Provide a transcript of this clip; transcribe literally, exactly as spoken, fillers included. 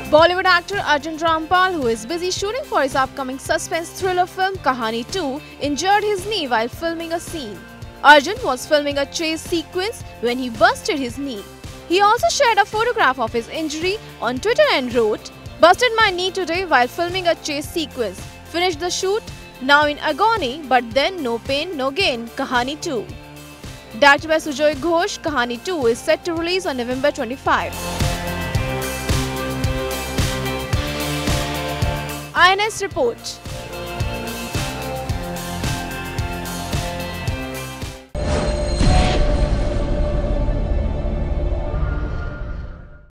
Bollywood actor Arjun Rampal, who is busy shooting for his upcoming suspense thriller film Kahaani two, injured his knee while filming a scene. Arjun was filming a chase sequence when he busted his knee. He also shared a photograph of his injury on Twitter and wrote, "Busted my knee today while filming a chase sequence. Finished the shoot, now in agony, but then no pain, no gain, Kahaani two." Directed by Sujoy Ghosh, Kahaani two is set to release on November twenty-fifth. I N S Report.